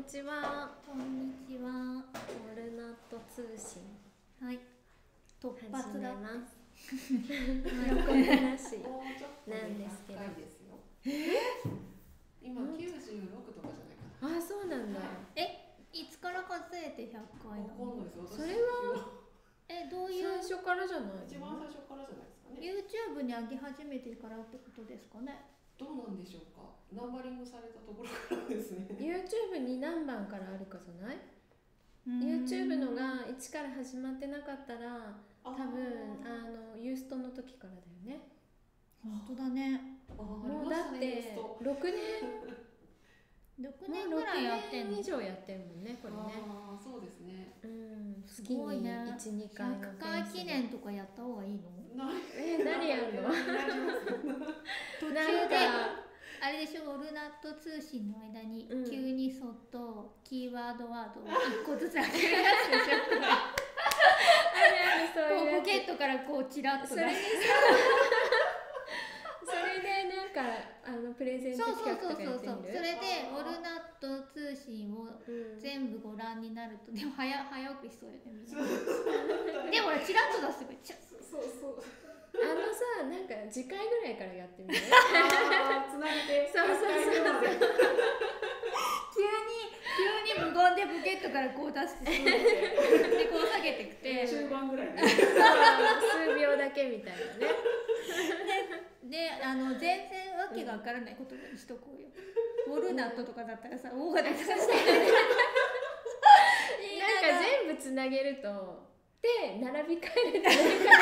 ちは。 こんにちは。 オルナット通信。 はい。突発だって。 録音なしなんですけど。 今96とかじゃないかな。 あ、そうなんだ。 いつから数えて100回なの？ それはどういう？ 最初からじゃないの？ 一番最初からじゃないですかね。 YouTube に上げ始めてからってことですかね。 どうなんでしょうか。ナンバリングされたところからですね。 YouTube に何番からあるかじゃない？ YouTube のが1から始まってなかったら多分ユーストの時からだよね。 本当だね。 もうだって6年 6年ぐらいやってんの？ 6年以上やってるもんね、これね。 ああ、そうですね。 すごいね。 月に1、2回の 100回記念とかやった方がいいの？ 何やるの？ 途中であれでしょ、オルナット通信の間に急にそっとキーワードを1個ずつ上げるやつでしょ。こうポケットからこうチラッと出して。 それでなんかプレゼント企画とかやってみる？ それでオルナット通信を全部ご覧になると、でも早くしそうよね、みんな。でもチラッと出してそう。 さ、なんか次回ぐらいからやってみる？ つなげて。 そう。 急に無言でポケットからこう出してでこう下げてくて中盤ぐらいね。 数秒だけみたいなね。 で全然わけがわからない言葉にしとこうよ。ウォルナットとかだったらさ、大型化してなんか全部つなげるとで並び替えると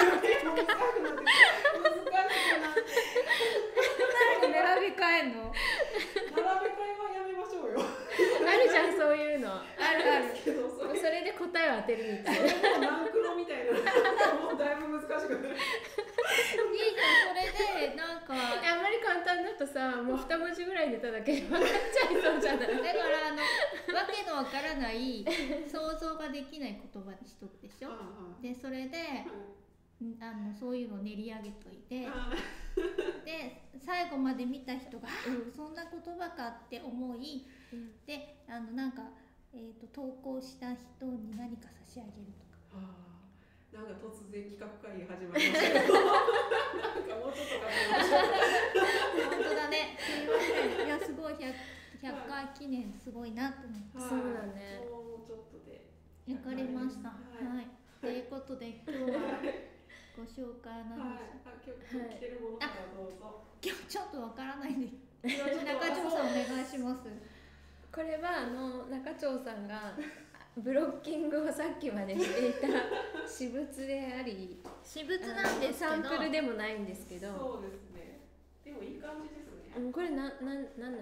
並び替えんの？ 並べ替えはやめましょうよ。 あるじゃん、そういうの。 ある。 それで答えを当てるみたいな。 ナンクロみたいな。もうだいぶ難しくなる。 いいじゃん、それでなんかあんまり簡単だとさ、もう2文字ぐらい出ただけで分かっちゃいそうじゃない？ だからわけのわからない想像ができない言葉にしとくでしょ。でそれでそういうのを練り上げといて、で最後まで見た人が、そんな言葉かって思い、でなんか、投稿した人に何か差し上げるとか。 なんか突然企画会議始まりましたけどなんかもうちょっと頑張りましょう。 本当だね。いやすごい 100回記念すごいなと思って。 そうだね。 もうちょっとでわかりました。はい。ということで今日はご紹介なんです。 今日着てるものからどうぞ。 今日ちょっとわからないんで中条さんお願いします。 これは中条さんがブロッキングをさっきまでしていた私物であり、 私物なんですけどサンプルでもないんですけど。 そうですね。でもいい感じですね。 これなんなの？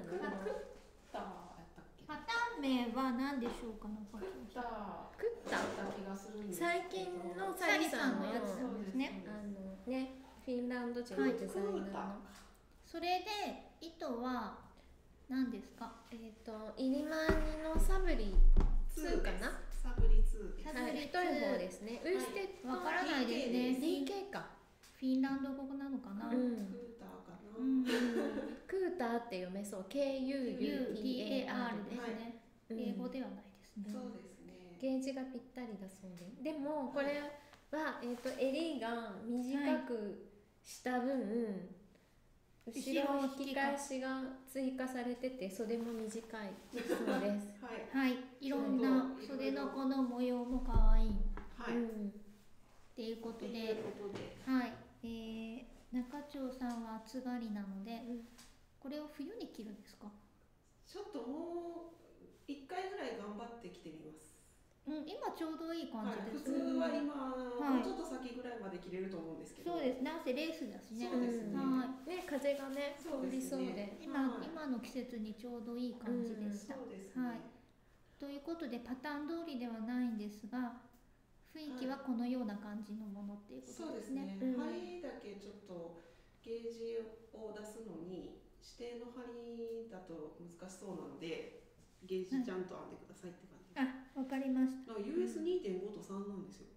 パターン名は何でしょうか？ 食った気がするんです。 最近のサリさんのやつなんですね。 フィンランド人のデザイナーの。 それで糸は何ですか？ イリマーニのサブリ2かな？ サブリ2。 太い方ですね。ウエステッドわからないですね。 DK か。 フィンランド語なのかな？ クーターかな。 クーターって読めそう。KUUTAR ですね。英語ではないですね。 そうですね。 ゲージがぴったりだそうで。でもこれは襟が短くした分、後ろ引き返しが追加されてて袖も短いそうです。 はい。いろんな袖のこの模様も可愛い。 はい。 っていうことで、はい。中條さんは暑がりなので、これを冬に着るんですか？ ちょっともう1回ぐらい頑張って着てみます。 今ちょうどいい感じです。 普通は今、もうちょっと先ぐらいまで着れると思うんですけど。 そうですね。汗レースだしね。 そうですね。 ね、風がね通りそうで、 今の季節にちょうどいい感じでした。 そうですね。 はい。ということでパターン通りではないんですが、雰囲気はこのような感じのものっていうことですね。 針だけちょっとゲージを出すのに指定の針だと難しそうなので、ゲージちゃんと編んでくださいって感じです。 わかりました。 US2.5 と3なんですよ。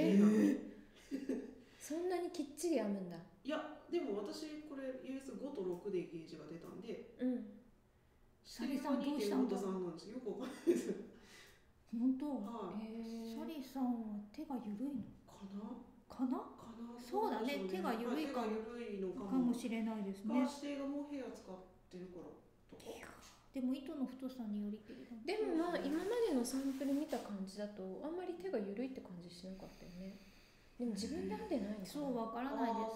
そんなにきっちり編むんだ。 いや、でも私これ US5 と6でゲージが出たんで、 サリさんどうしたんだろう。 2.4なんですよ。よくわかんないです。 本当。 はい。 サリさんは手が緩いのかな。 かな。そうだね、手が緩いかもしれないですね。 指定がモヘア使ってるからとか。 でも糸の太さによりけり。 でもまあ今までのサンプル見た感じだとあんまり手が緩いって感じしなかったよね。でも自分で編んでないのかな。 そうわからないです。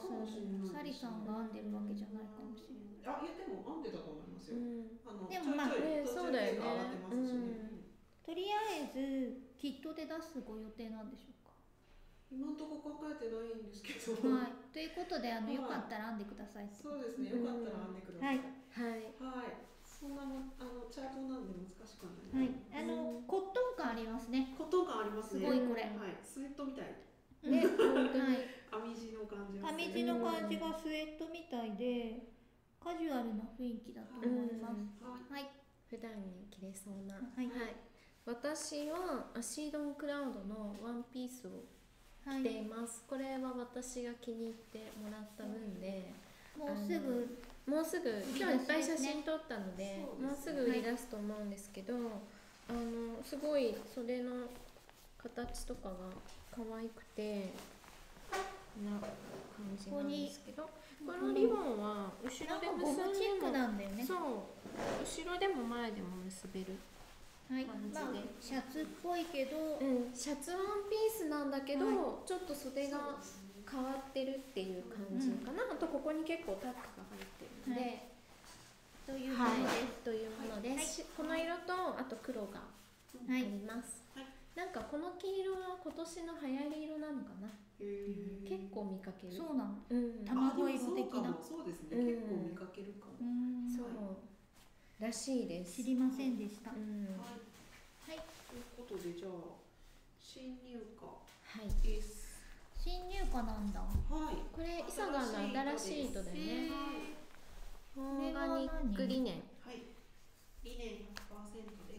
サリさんが編んでるわけじゃないかもしれない。 いやでも編んでたと思いますよ。 でもまあそうだよね。 とりあえずキットで出すご予定なんでしょうか。 今のところ考えてないんですけど。 はい。ということでよかったら編んでください。 そうですね。よかったら編んでください。 はい。 そんなチャートなんで難しくはない。 はい。コットン感ありますね。 コットン感ありますね。 すごいこれ。 はい。スウェットみたい。 ね、本当に。 編み地の感じ。 編み地の感じがスウェットみたいで、カジュアルな雰囲気だと思います。はい。 普段に着れそうな。 はい。 私はアシードンクラウドのワンピースを着ています。これは私が気に入ってもらった分で、もうすぐ今日いっぱい写真撮ったので、もうすぐ売り出すと思うんですけど、すごい袖の形とかが可愛くてな感じなんですけど、このリボンは後ろで結んでも、そう後ろでも前でも結べる感じで、 シャツっぽいけど、 シャツワンピースなんだけど、ちょっと袖が変わってるっていう感じかな。あとここに結構タックが入ってるので、というものです。この色とあと黒があります。なんかこの黄色は今年の流行り色なのかな。結構見かける。 そうなの。卵色的な。 そうですね。結構見かけるかも。 そうらしいです。 知りませんでした。 はい。ということでじゃあ新入荷です。 新入荷なんだ。 はい。 これイサガーの新しい糸だよね。オーガニックリネン。 はい。リネン 100% です。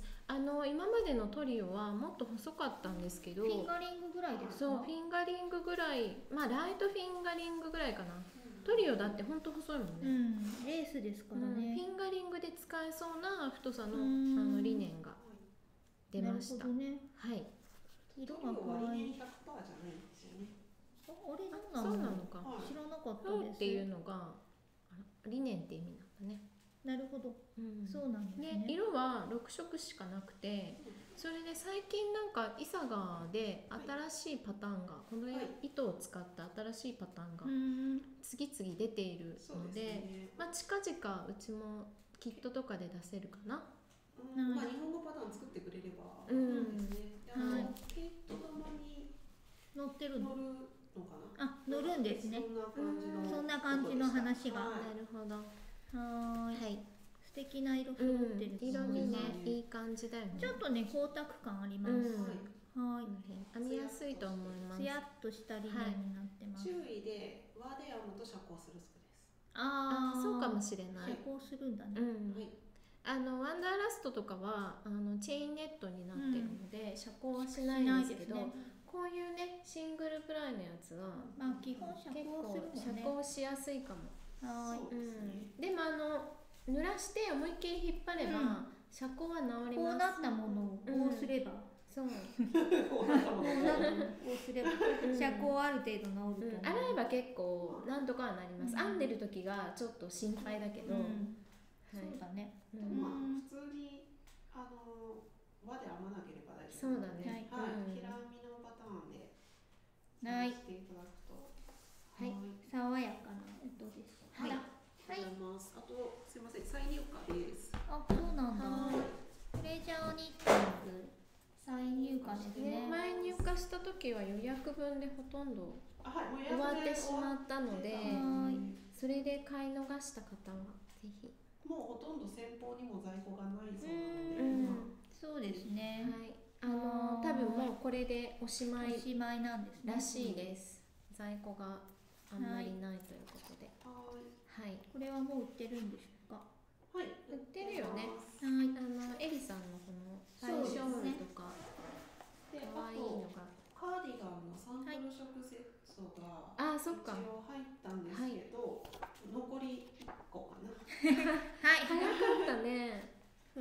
今までのトリオはもっと細かったんですけど、 フィンガリングぐらいですか。 そう、フィンガリングぐらい、まあライトフィンガリングぐらいかな。トリオだって本当細いもんね。 レースですからね。 フィンガリングで使えそうな太さのリネンが出ました。 なるほどね。 はい。 色が可愛い。リネン 100% じゃないんですよね。 あれそうなのか。知らなかったです。 っていうのがリネンって意味なんだね。 なるほど。そうなんですね。 色は6色しかなくて、それで最近なんかイサガーで新しいパターンが、この糸を使った新しいパターンが次々出ているので、まあ近々うちもキットとかで出せるかな。 まあ日本語パターン作ってくれればですね。キット玉に乗ってるの。 乗るのかな。 乗るんですね。そんな感じの話が。 なるほど。 はい。素敵な色揃ってる。 色味ね、いい感じだよね。 ちょっとね、光沢感あります。はい。 編みやすいと思います。 ツヤっとしたリネンになってます。 注意で輪で編むと遮光するスクです。 そうかもしれない。 遮光するんだね。 ワンダーラストとかはチェーンネットになってるので遮光はしないんですけど、こういうねシングルプライのやつは基本遮光するもんね。 遮光しやすいかも。でも濡らして思いっきり引っ張れば遮光は治ります。 こうなったものをこうすれば、 そうこうすれば遮光ある程度治ると思う。 洗えば結構なんとかはなります。編んでる時がちょっと心配だけど、 そうだね。 まあ普通に輪で編まなければ大丈夫。 そうだね。 平編みのパターンでしていただくと、 爽やかな音です。 はい。ありがとうございます。あとすいません、再入荷です。 そうなんだ。プレジャーニッティング再入荷ですね。 前入荷した時は予約分でほとんど終わってしまったので、それで買い逃した方はぜひ。 もうほとんど先方にも在庫がないそうなので、 そうですね。 多分もうこれでおしまいなんですね。 らしいです。在庫があんまりないということで。はい。 これはもう売ってるんでしょうか。 はい。売ってるよね。エリさんのこの最小ムとか可愛いのが。 カーディガンのサンプル色セットがそっか。 一応入ったんですけど、残り1個かな。 早かったね。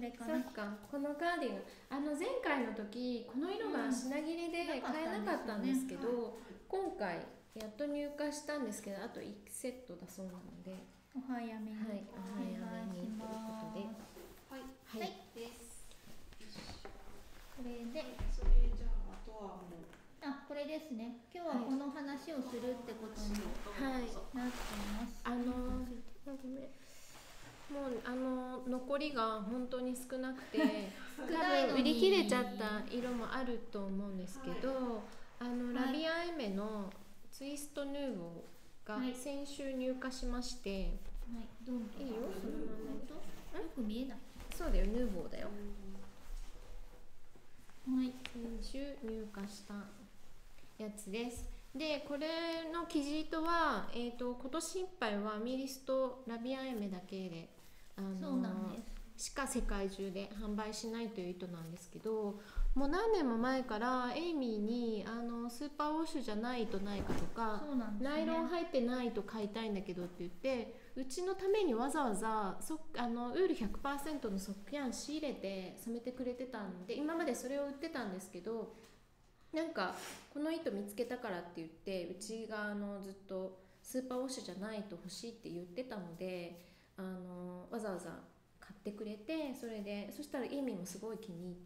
れかな。 そっか、このカーディガン前回の時この色が品切れで買えなかったんですけど、今回やっと入荷したんですけど、あと1セットだそうなので、 お早めに、 はい、お早めにということで、 はいはい、 はいです。 これで、 それじゃああとはもうこれですね。今日はこの話をするってことにはい、 なってます。 ごめん。もう残りが本当に少なくて少ないのに多分売り切れちゃった色もあると思うんですけど、ラビアエメのツイストヌーボーが先週入荷しまして、 はい、どんどんいいよ、そのままで。 よく見えない。 そうだよ、ヌーボーだよ。 はい、 先週入荷したやつです。で、これの生地糸は、今年いっぱいはミリストラビアエメだけでそうなんですしか世界中で販売しないという糸なんですけど、もう何年も前からエイミーにスーパーウォッシュじゃない糸ないかとか、 そうなんですね、 ナイロン入ってない糸買いたいんだけどって言って、うちのためにわざわざウール 100% のソックヤン仕入れて染めてくれてたんで、今までそれを売ってたんですけど、なんかこの糸見つけたからって言ってうちがずっとスーパーウォッシュじゃないと欲しいって言ってたので、わざわざ買ってくれて、そしたら意味もすごい気に入って、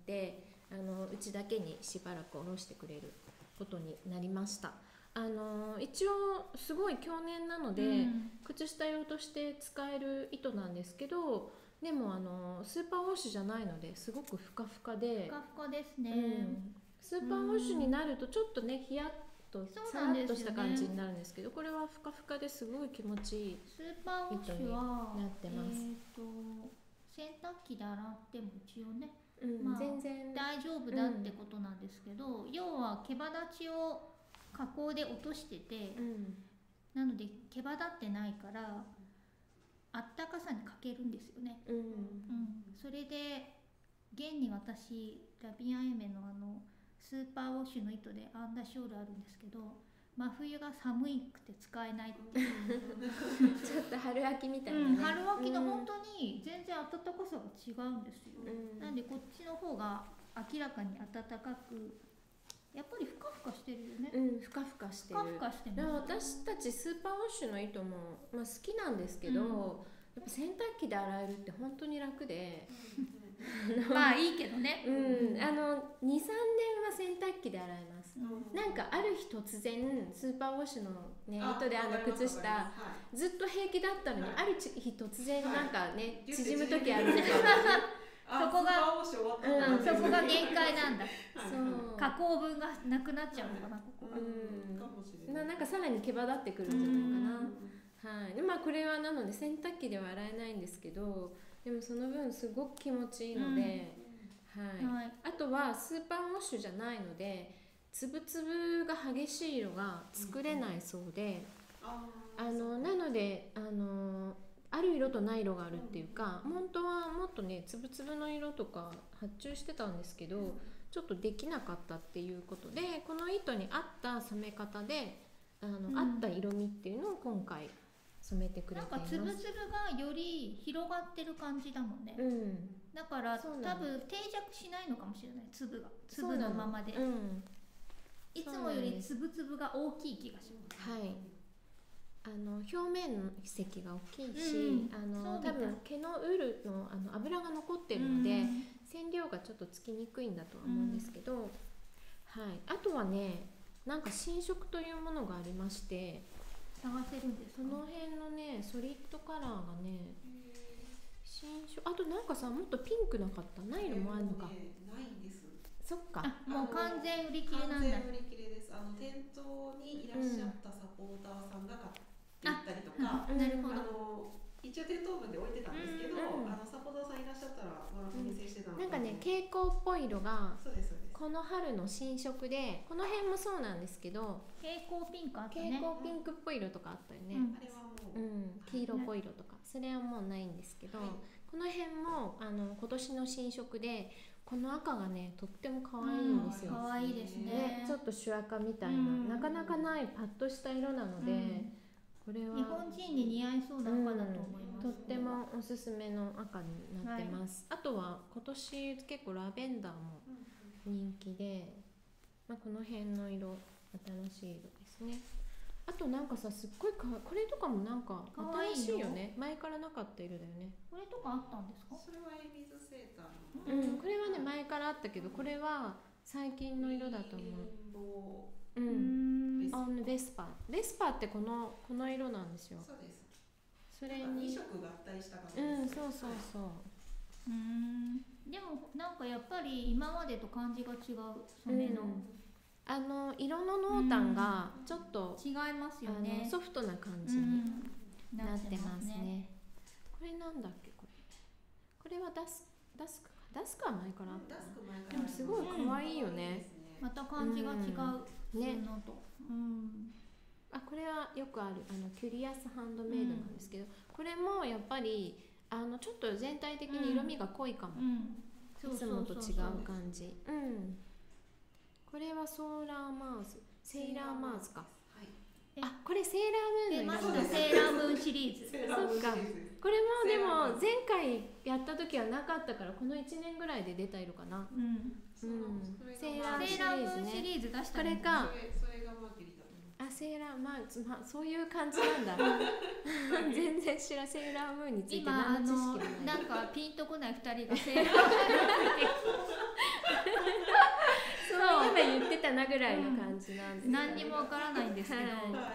うちだけにしばらくおろしてくれることになりました。一応すごい強粘なので、靴下用として使える糸なんですけど、でもスーパーウォッシュじゃないのですごくふかふかで、 ふかふかですね、 スーパーウォッシュになるとちょっとねヒヤッとさらっとした感じになるんですけど、これはふかふかですごい気持ちいいスーパーウォッシュはなってます。 洗濯機で洗っても一応ね、 全然大丈夫だってことなんですけど、要は毛羽立ちを加工で落としてて、なので毛羽立ってないからあったかさに欠けるんですよね、それで現に私ラビアエメのスーパーウォッシュの糸で編んだショールあるんですけど、真冬が寒くて使えないってちょっと春秋みたいなね、 春秋の本当に全然暖かさが違うんですよ、なんでこっちの方が明らかに暖かく、やっぱりふかふかしてるよね。 ふかふかしてる。 ふかふかしてます。 私たちスーパーウォッシュの糸も、好きなんですけど、やっぱ洗濯機で洗えるって本当に楽で、 まあいいけどね、 2、3年は洗濯機で洗えます、なんかある日突然スーパーウォッシュの、糸で靴下、ずっと平気だったのに、ある日突然なんかね、縮む時あるじゃないですか。 そこが限界なんだ。加工分がなくなっちゃうのかな、ここが。 なんかさらに毛羽立ってくるんじゃないかな。でこれはなので洗濯機では洗えないんですけど、でもその分すごく気持ちいいので、あとはスーパーウォッシュじゃないので粒々が激しい色が作れないそうで、なのである色とない色があるっていうか、本当はもっとね粒々の色とか発注してたんですけど、ちょっとできなかったっていうことで、この糸に合った染め方で合った色味っていうのを今回染めてくれています。 なんか粒々がより広がってる感じだもんね、だから多分定着しないのかもしれない、粒のままで、いつもより粒々が大きい気がします。 表面の筆跡が大きいし、多分毛のウールの油が残ってるので、染料がちょっとつきにくいんだとは思うんですけど、あとはね、なんか新色というものがありまして、 探せるんですか？ その辺のねソリッドカラーがね新色、あとなんかさ、もっとピンクなかった？ないのもあるのか、 ないんです。 そっか、 もう完全売り切れなんだ。 完全売り切れです。店頭にいらっしゃったサポーターさんが買っていったりとか、 なるほど。 一応店頭分で置いてたんですけど、サポーターさんいらっしゃったらお店してたのかなんかね蛍光っぽい色がそうですこの春の新色で、この辺もそうなんですけど、 蛍光ピンクあったね。 蛍光ピンクっぽい色とかあったよね、 あれはもう、 黄色っぽい色とか、それはもうないんですけど、この辺も今年の新色で、この赤がねとっても可愛いんですよ。 可愛いですね。 ちょっと朱赤みたいな、なかなかないパッとした色なので、ここれは日本人に似合いそうな赤だと思います、 とってもおすすめの赤になってます、あとは今年結構ラベンダーも人気で、この辺の色新しい色ですね。あとなんかさ、すっごいこれとかもなんか新しいよね。前からなかった色だよね。 これとかあったんですか？ それはエビズセーターの、 これはね前からあったけど、これは最近の色だと思う。ベスパーってこの色なんですよ。 そうです。 それに 2色合体した感じです。 そうそうそう。 でもなんかやっぱり今までと感じが違う染めの、 色の濃淡がちょっと違いますよね。 ソフトな感じになってますね。これなんだっけ、これはダスクは前からあった。でもすごい可愛いよね。 また感じが違うね。 これはよくあるキュリアスハンドメイドなんですけど、これもやっぱりちょっと全体的に色味が濃いかも。いつもと違う感じ。これはセーラーマーズか。これセーラームーンの色。 セーラームーンシリーズ。 そっか。これもでも前回やった時はなかったから、この1年ぐらいで出た色かな。セーラームーンシリーズ出した。 これか。 それがマーキュリーだと思う。 セーラーそういう感じなんだ。全然セーラームーンについて何の知識もない。 なんかピンとこない2人がセーラームーンそう今言ってたなぐらいの感じなんです。 何にもわからないんですけど、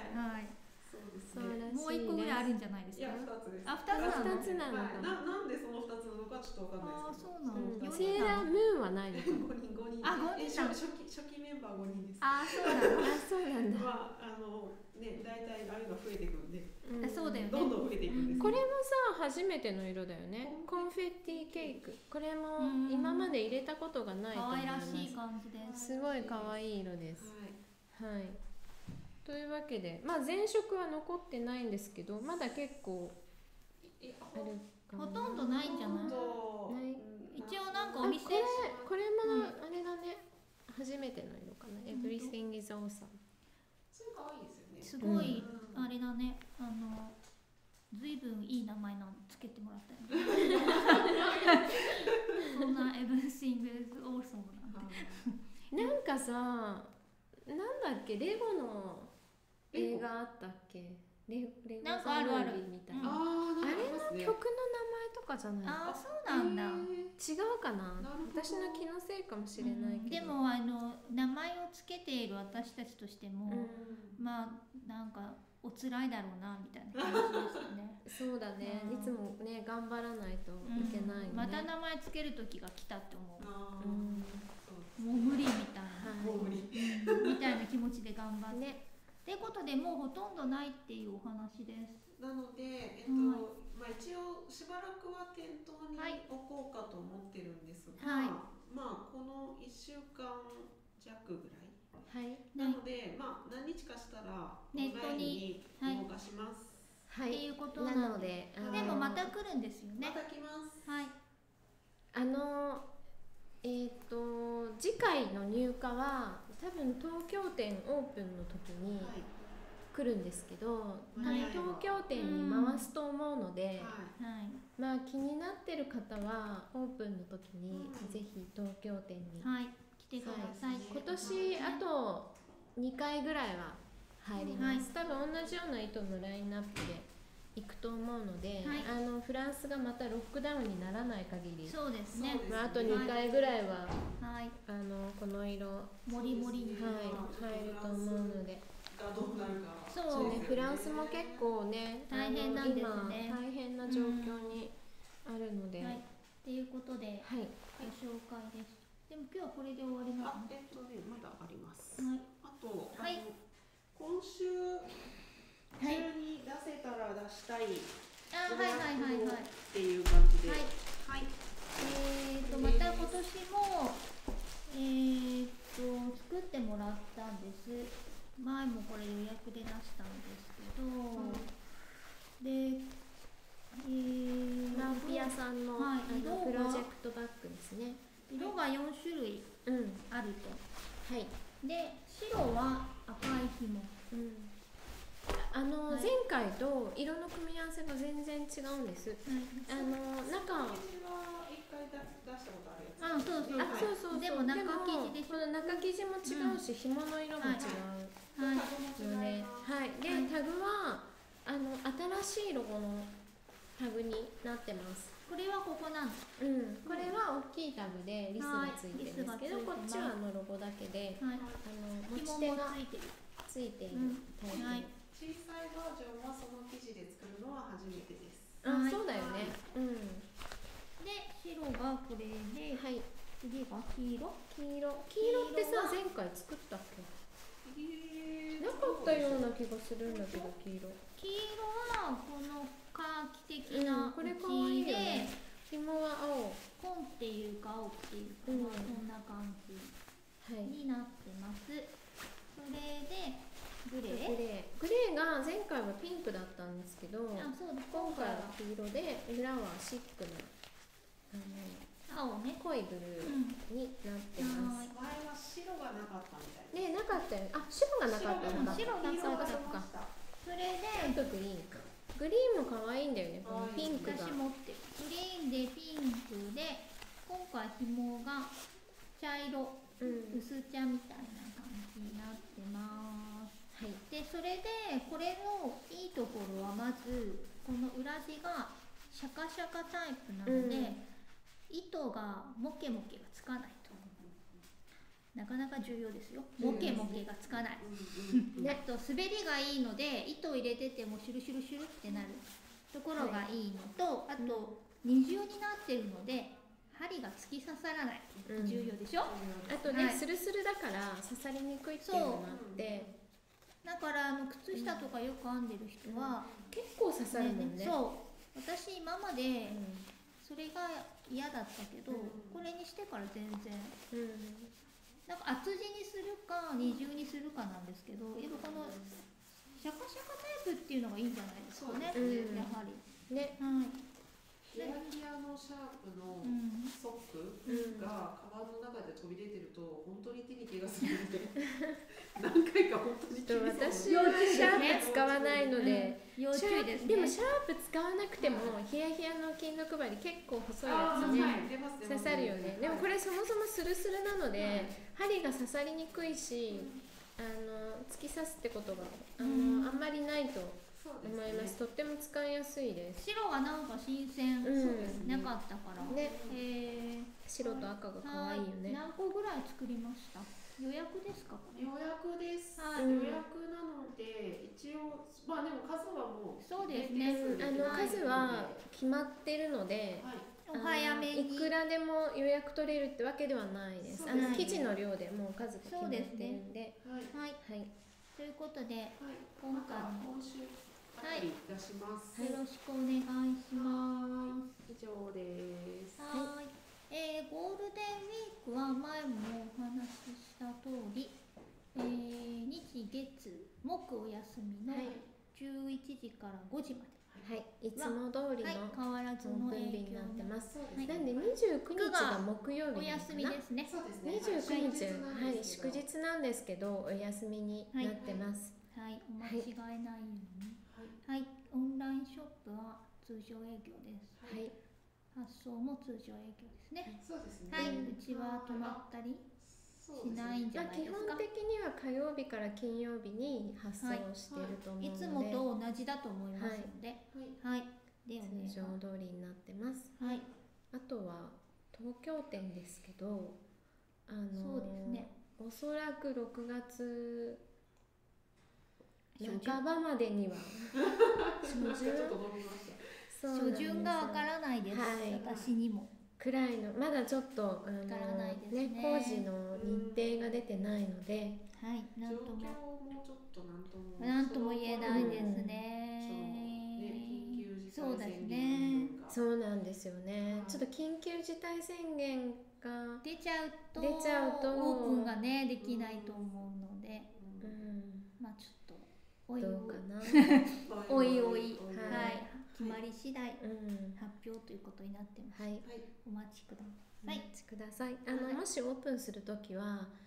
もう一個ぐらいあるんじゃないですか？ いや、2つです。 2つなのか。 なんでその2つなのかちょっとわかんないですけど。 そうなの。 セーラームーンはないのか。 5人。初期メンバー5人です。 そうなんだ。 大体ああいうの増えていくんで。 そうだよね。 どんどん増えていくんです。 これもさ、初めての色だよね。コンフェッティケーク。これも今まで入れたことがないと思います。 可愛らしい感じです。 すごい可愛い色です。はい。というわけで、前色は残ってないんですけど、まだ結構あるかな。 ほとんどないんじゃない？一応なんかお店。 これもあれだね。初めての色かな。Everything is awesome。 それ可愛いですよね。 すごいあれだね。ずいぶんいい名前のつけてもらったよね。そんな Everything is awesome なんて。 なんかさ、なんだっけ、レゴの映画あったっけ？レゴなんかあるみたいな。 あれの曲の名前とかじゃない？ そうなんだ。 違うかな。私の気のせいかもしれないけど。 でも名前をつけている私たちとしても、なんかお辛いだろうなみたいな感じですよね。 そうだね。いつもね頑張らないといけないよね。 また名前つける時が来たって思う。もう無理みたいな。みたいな気持ちで頑張って。ってことでもうほとんどないっていうお話です。 なので、一応しばらくは店頭に置こうかと思ってるんですが、この1週間弱ぐらい、なので、何日かしたらネットに動かします。 っていうことなので、でもまた来るんですよね。 また来ます。 次回の入荷は多分東京店オープンの時に来るんですけど、東京店に回すと思うので、気になってる方はオープンの時にぜひ東京店に来てください。 今年あと2回ぐらいは入ります。多分同じような糸のラインナップで行くと思うので、フランスがまたロックダウンにならない限り、 そうですね。 あと2回ぐらいは、この色もりもりに入ると思うので。 どうなるか。 そうね、フランスも結構ね、 大変なんですね。 今大変な状況にあるので。 っていうことで、ご紹介です。でも今日はこれで終わります。 まだあります。あと、今週中に出せたら出したいっていう感じで、 また今年も作ってもらったんです。前もこれ予約で出したんですけど、で、 ランピアさんのプロジェクトバッグですね。 色が4種類あると。で、白は赤い紐。 前回と色の組み合わせが全然違うんです。中一回出したことあるやつ。 そう。 でも中生地でしょ。 この中生地も違うし、紐の色も違うよね。はい。でタグは新しいロゴのタグになってます。 これはここなんです。 これは大きいタグでリスがついてるんですけど、こっちはロゴだけで、持ち手がついているタイプ。 小さいバージョンはその生地で作るのは初めてです。 そうだよね。 で白がこれで、次が黄色ってさ、前回作ったっけ？なかったような気がするんだけど、黄色はこのカーキ的なこれかわいいよね。紐は青、 紺っていうか青っていうか、こんな感じになってます。それでグレーが前回はピンクだったんですけど、今回は黄色で、裏はシックな青ね、 濃いブルーになってます。 前は白がなかったみたいなかったよね。白がなかったのか。 白なかった。それでグリーンも可愛いんだよね。このピンクが。 私持ってる。グリーンでピンクで、今回紐が茶色、薄茶みたいな感じになってます。でそれでこれのいいところはまずこの裏地がシャカシャカタイプなので、糸がモケモケがつかないと。なかなか重要ですよ。モケモケがつかない。あと滑りがいいので糸を入れててもシュルシュルシュルってなるところがいいのと、あと二重になってるので針が突き刺さらない。重要でしょ。 あとね、スルスルだから刺さりにくいっていうのもあって。 だから靴下とかよく編んでる人は、 結構刺さるもんね。 そう私今までそれが嫌だったけど、これにしてから全然、なんか厚地にするか二重にするかなんですけど、やっぱこのシャカシャカタイプっていうのがいいんじゃないですかね。やはりね。 ヒヤヒヤのシャープのソックがカバンの中で飛び出てると本当に手に怪我するんで何回か本当に私はシャープ使わないので、 要注意ですね。 でもシャープ使わなくてもヒヤヒヤの金の配り結構細いやつね刺さるよね。でもこれそもそもスルスルなので針が刺さりにくいし、突き刺すってことがあんまりないと思います。とっても使いやすいです。 白がなんか新鮮なかったからね。 白と赤が可愛いよね。 何個ぐらい作りました？予約ですか？ 予約です。予約なので一応でも数はもうそうですね。 数は決まってるので、 お早めにいくらでも予約取れるってわけではないです。生地の量でもう数が決まってるんで。 ということで今回も出します。 よろしくお願いします。 以上です。 ゴールデンウィークは前もお話しした通り、日月木お休みの11時から5時まで、 いつも通りの変わらずの営業になってます。なんで29日が木曜日お休みですね。 29日祝日なんですけどお休みになってます。 お間違いないように。オンラインショップは通常営業です。発送も通常営業ですね。 そうですね。 うちは泊まったりしないんじゃないですか。 基本的には火曜日から金曜日に発送していると思うので、 いつもと同じだと思いますので、 通常通りになってます。あとは東京店ですけど、 そうですね。 おそらく6月半ばまでには初旬がわからないです。私にもくらいのまだちょっと工事の日程が出てないので、 なんとも状況もちょっとなんとも言えないですね。そうですね。 そうなんですよね。ちょっと緊急事態宣言が出ちゃうとオープンがねできないと思うので、まあちょっとおいおいどうかなおいおい決まり次第発表ということになってます。お待ちください。 もしオープンするときは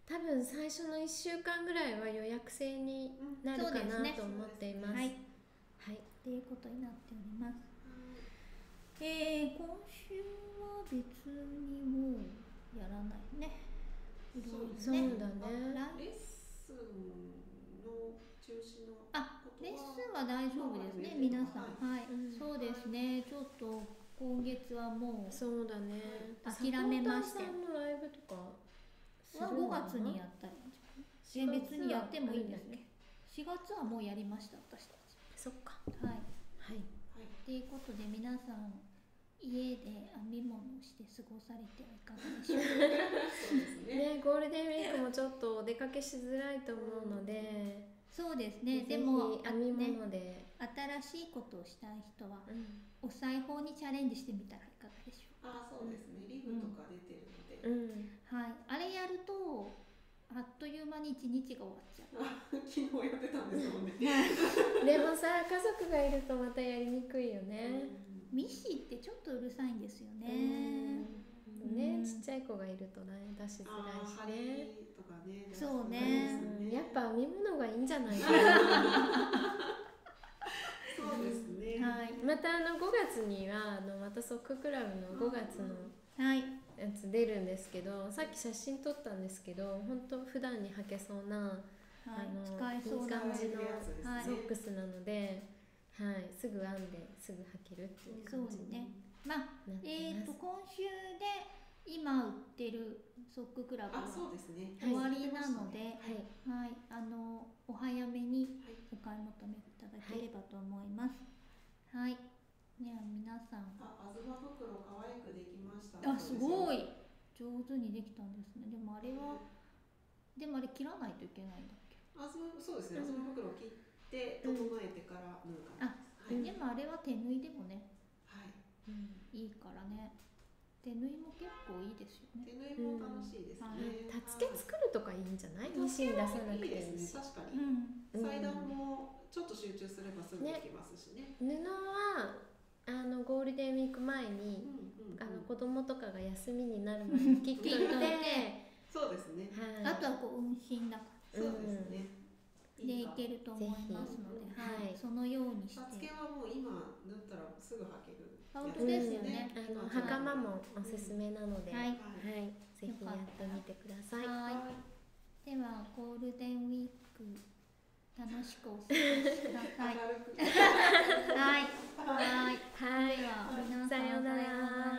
多分最初の1週間ぐらいは予約制になるかなと思っています。はい、 はい、ということになっております。今週は別にもうやらないね。 そうだね。 レッスンの中止のレッスンは大丈夫ですね、皆さん。はい、そうですね。ちょっと今月はもうそうだね。 諦めまして。 サポーターさんのライブとかは5月にやったらいいんじゃない？別にやってもいいんですね。4月はもうやりました、私たち。 そっか。 はい。はい。ということで皆さん家で編み物をして過ごされてはいかがでしょうか。 そうですね。 ゴールデンウィークもちょっとお出かけしづらいと思うので。 そうですね。でも編み物で新しいことをしたい人は、お裁縫にチャレンジしてみたらいかがでしょうか。 そうですね。リブとか出てるので。 はい。あれやるとあっという間に1日が終わっちゃう。 昨日やってたんですもんね。 でもさ、家族がいるとまたやりにくいよね。 ミシってちょっとうるさいんですよね。 ちっちゃい子がいるとね、出しづらいしね。 そうね。 やっぱ編み物がいいんじゃないかな。そうですね。 はい。また5月にはまたソッククラブの5月のやつ出るんですけど、さっき写真撮ったんですけど、本当普段に履けそうな、いい感じのソックスなので、はい、すぐ編んですぐ履けるっていう感じになってます。 今週で今売ってるソッククラブはそうですね、 終わりなので、はい、お早めにお買い求めいただければと思います。はい。では皆さん。 あずま袋可愛くできました。 すごい上手にできたんですね。でもあれ切らないといけないんだっけ？ そうですね。あずま袋切って整えてから縫う感じです。でもあれは手縫いでもね。 はい。 いいからね。手縫いも結構いいですよね。 手縫いも楽しいですね。 たつけ作るとかいいんじゃない？ミシン出さなくていいし。 確かに。裁断もちょっと集中すればすぐできますしね。 布はゴールデンウィーク前に子供とかが休みになるまで切っておいて、 そうですね。 あとは運針だから。 そうですね。 でいけると思いますので、そのようにして。 たつけはもう今縫ったらすぐ履ける。 本当ですよね。 袴もおすすめなので、ぜひやってみてください。 ではゴールデンウィーク楽しくお過ごしください。はい。では皆さんさようなら。